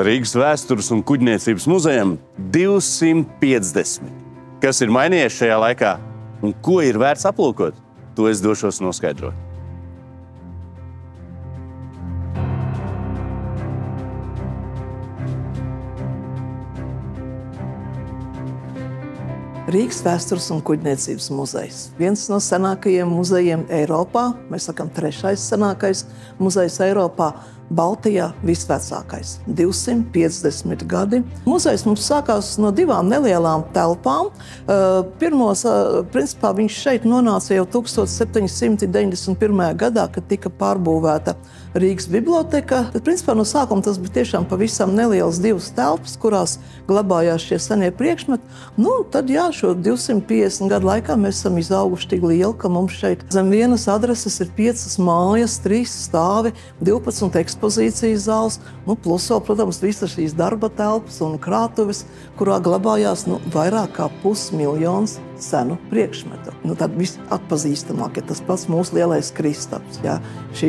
Rīgas vēstures un kuģniecības muzejam 250. Kas ir mainījies šajā laikā un ko ir vērts aplūkot, to es došos noskaidrot. Rīgas vēstures un kuģniecības muzejs. Viens no senākajiem muzejiem Eiropā, mēs sakam trešais senākais muzejs Eiropā, Baltijā visvecākais, 250 gadi. Muzejs mums sākās no divām nelielām telpām. Pirmos, principā, viņš šeit nonāca jau 1791. gadā, kad tika pārbūvēta Rīgas biblioteka. Bet, principā, no sākuma tas bija tiešām pavisam nelielas divas telpas, kurās glabājās šie senie priekšmeti. Nu, tad, jā, šo 250 gadu laikā mēs esam izauguši tik lieli, ka mums šeit zem vienas adreses ir 5 mājas, 3 stāvi, 12 ekspozīcijas zāles, nu, plus vēl, protams, visas šīs darba telpas un krātuves, kurā glabājās vairāk kā 500 000 senu priekšmetu. Nu, tad visatpazīstamākie, tas pats mūsu lielais Kristaps, jā, šī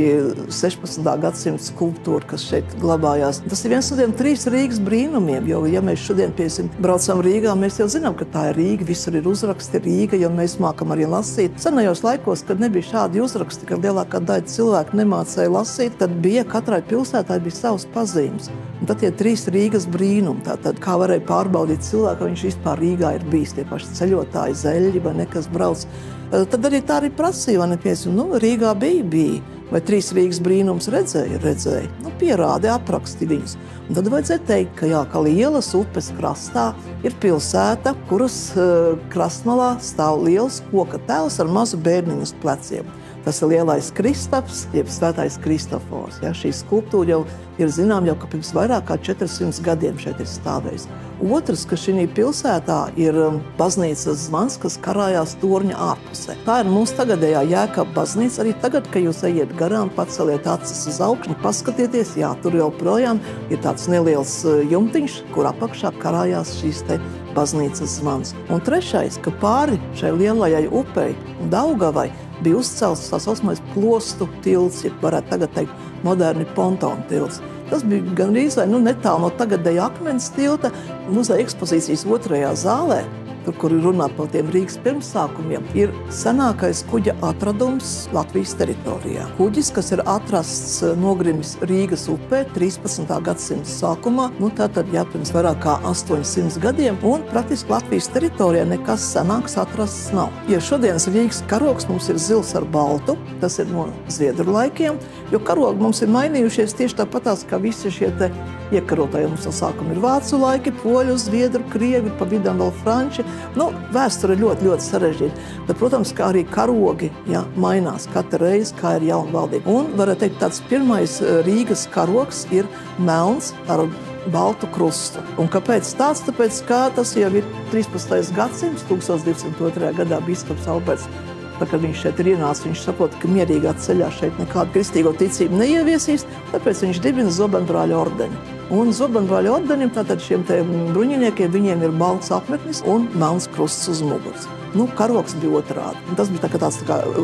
16. gadsimta skulptūra, kas šeit glabājās. Tas ir viens no tiem 3 Rīgas brīnumiem, jo, ja mēs šodien, braucam Rīgā, mēs jau zinām, ka tā ir Rīga, visur ir uzraksti Rīga, jo mēs mākam arī lasīt. Senajos laikos, kad nebija šādi uzraksti, kad lielākā daļa cilvēku nemācēja lasīt, tad bija katrai pilsētai bija savs pazīmes. Un tad tie 3 Rīgas brīnumi, tātad kā varēja pārbaudīt cilvēku, viņš vispār Rīgā ir bijis, tie paši ceļotāji, zeļļi vai nekas brauc. Tad arī tā arī prasīja, vai nepiecim, Rīgā bija. Vai 3 Rīgas brīnums redzēja. Pierādi, apraksti viņus. Un tad vajadzēja teikt, ka lielas upes krastā ir pilsēta, kuras krastmalā stāv liels koka tēls ar mazu bērniņu uz pleciem. Tas ir lielais Kristaps, jeb svētais Kristofors. Ja, šī skulptūra jau ir zinām, ka pirms vairāk kā 400 gadiem šeit ir stāvējis. Otrs, ka šī pilsētā ir baznīcas zvans, kas karājās torņa ārpusē. Tā ir mūsu tagadējā Jēkaba baznīca. Arī tagad, kad jūs ejiet garām, paceliet acis uz augšu, paskatieties, jā, tur joprojām ir tāds neliels jumtiņš, kur apakšā karājās šīs te baznīcas zvans. Un trešais, ka pāri šai lielajai upei Daugavai bija uzcelts tā saucamais plostu tilts, ja varētu tagad teikt moderni pontonu tilts. Tas bija gandrīz vai netālu no tagadēja akmens tilta muzeja ekspozīcijas 2. zālē, tur, kur runā par tiem Rīgas pirmsākumiem, ir senākais kuģa atradums Latvijas teritorijā. Kuģis, kas ir atrasts nogrimis Rīgas upē 13. gadsimta sākumā, tātad pirms vairāk kā 800 gadiem, un praktiski Latvijas teritorijā nekas senāks atrasts nav. Ja šodienas Rīgas karogs mums ir zils ar baltu, tas ir no Zviedru laikiem, jo karogi mums ir mainījušies tieši tāpatās, kā visi šie te iekarotāji. Mums no sākuma ir vācu laiki, poļu, zviedru, krievi, pa vidam vēl franči. Vēsture ļoti, ļoti sarežģīta. Bet, protams, kā arī karogi mainās katru reizi, kā ir jauna valdība. Un, varētu teikt, tāds pirmais Rīgas karogs ir melns ar baltu krustu. Un kāpēc tāds? Tāpēc, kā tas jau ir 13. gadsimts, 1202. gadā biskups Alberts. Kad viņš šeit ir ienācis, viņš saprot, ka mierīgā ceļā šeit nekādu kristīgo ticību neieviesīs, tāpēc viņš dibina Zobenbrāļa ordeņu. Un Zobenbrāļa ordeņiem, tātad šiem te bruņiniekiem, viņiem ir balts apmetnis un melns krusts uz muguras. Karogs bija otrādi. Tas bija tāds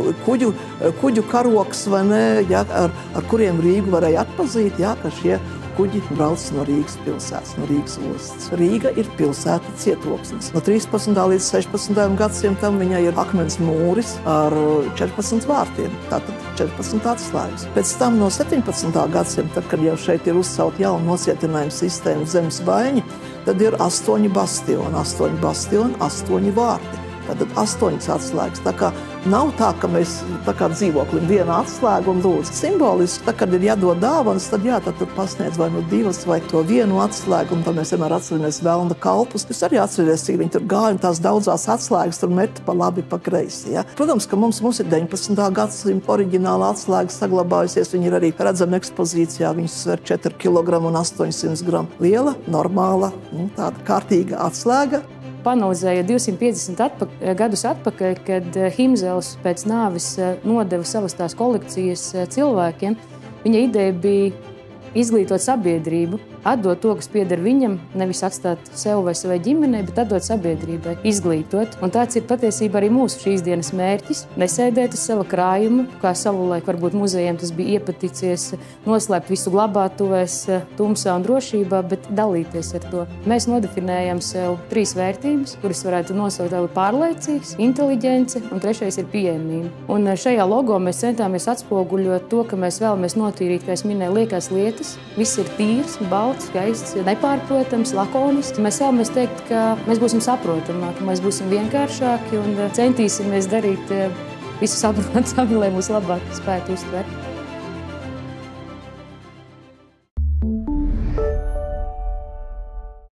kuģu karogs, vai ne, ar kuriem Rīgu varēja atpazīt, ka šie kuģi brauc no Rīgas pilsētas, no Rīgas ostas. Rīga ir pilsēta cietoksnis. No 13. līdz 16. gadsimtam viņai ir akmens mūris ar 14 vārtiem, tātad 14 atslēgas. Pēc tam no 17. gadsimta, kad jau šeit ir uzcelt jaunu nosietinājuma sistēmu zemes vaiņi, tad ir 8 bastioni, 8 vārti. Tātad 8 atslēgas. Tā kā nav tā, ka mēs tā kā dzīvoklim viena atslēga un lūdzu. Simboliski, tā, kad ir jādod dāvanas, tad tad tur pasniedz vai 2 vai to vienu atslēgu, un tad mēs vienmēr atceramies velna kalpus. Jūs arī atceraties, cik viņi tur gāja, un tās daudzās atslēgas tur meta pa labi, pa kreisi. Ja? Protams, ka mums ir 19. gadsimta oriģināla atslēga saglabājusies. Viņi ir arī redzama ekspozīcijā. Viņas sver 4 kg un 800 gramu. Liela, normāla, tāda kārtīga atslēga. Panalizēja 250 gadus atpakaļ, kad Himzels pēc nāves nodeva savas tās kolekcijas cilvēkiem. Viņa ideja bija izglītot sabiedrību atdot to, kas pieder viņam, nevis atstāt sev vai savai ģimenei, bet atdot sabiedrībai, izglītot. Un tāds ir patiesībā arī mūsu šīs dienas mērķis - nesēdēt uz sava krājuma, kā savulaik varbūt muzejiem tas bija iepaticies, noslēpt visu glabātuvēs, tumsā un drošībā, bet dalīties ar to. Mēs nodefinējam sev 3 vērtības, kuras varētu nosaukt kā pārliecīgs, inteliģence un 3. ir pieejamība. Un šajā logo mēs centāmies atspoguļot to, ka mēs vēlamies notīrīt, kā es minēju, liekās lietas. Viss ir tīrs, balts, skaists, nepārprotams, lakonisks. Mēs vēlamies teikt, ka mēs būsim saprotamāki, mēs būsim vienkāršāki un centīsimies darīt visu saprotami, lai mūs labāk spētu uztvert.